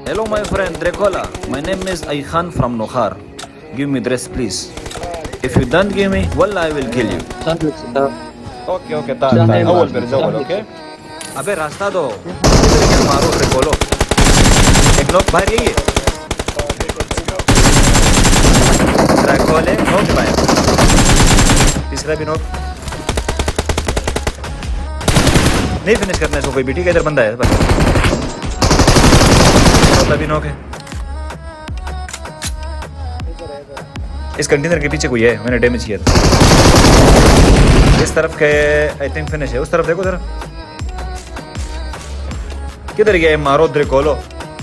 Hello my friend Dracola, my name is Aykhan from Nokhar. Give me dress please. If you don't give me, wallah I will kill you. Okay, تعال أول برزول okay. अबे रास्ता दो, किधर मारो Dracolo. एक knock बाहर यही है. Dracole knock बाहर. तीसरा भी नॉक. नहीं फिनिश करना है इसको कोई भी ठीक है इधर बंदा है बस. चौथा भी नॉक है. इस कंटेनर के पीछे कोई है मैंने डैमेज किया था. इस तरफ के आई थिंक फिनिश है. उस तरफ देखो जरा किधर गया है मारो Dracolo.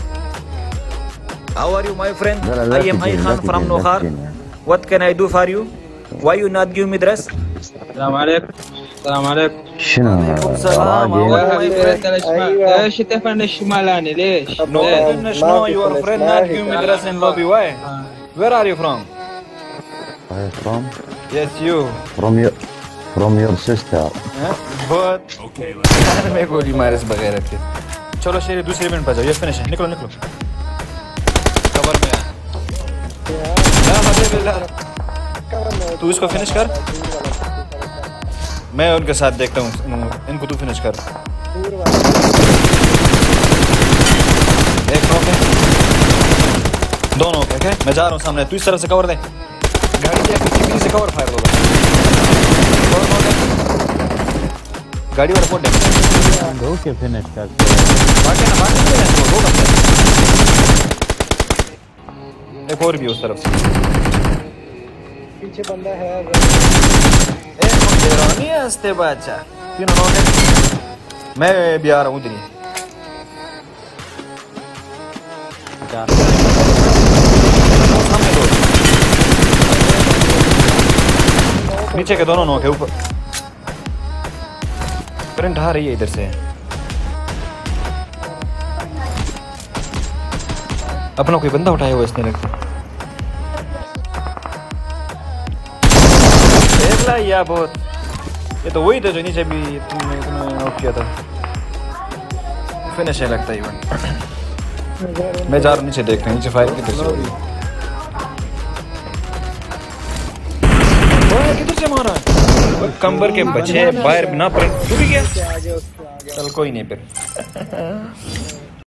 How are you my friend? I am Aykhan from Nokhar. What can I do for you? Why you not give me dress? السلام عليكم. السلام عليكم. شنو؟ السلام ليش تفن الشمالاني ليش؟ No, no, your friend not give me dress in lobby. Why? Where are you from? From? Yes, you. From your sister. But أنا ما يقول يمارس بغيرك كده. चलो शेर दूसरे event पर जाओ. ये finish है. निकलो cover में ला तू इसको फिनिश कर. मैं उनके साथ देखता हूँ. इनको तू फिनिश कर. एक नॉक है. दो नॉक है. मैं जा रहा हूँ सामने. तू इस तरफ से कवर दे. गाड़ी के पीछे से कवर फायर होगा. गाड़ी वाला फोड़ दे. दो के फिनिश कर. एक और भी उस तरफ से. पीछे बंदा है. नहीं हंसते बच्चा. तीनों नॉक है. मैं भी आ रहा हूँ इधर. नीचे के दोनों नॉक है. ऊपर करंट आ रही है इधर से. अपना कोई बंदा उठाया हुआ इसने लगता. देख ला या बहुत. ये तो वही था जो नीचे भी तुमने नॉक किया था. फिनिश है लगता है इवेंट. मैं जा रहा हूँ नीचे देखते हैं नीचे फायर किधर से हो रही है. किधर से मारा कंबर के बच्चे बाहर ना पड़े. तू भी गया. चल कोई नहीं फिर.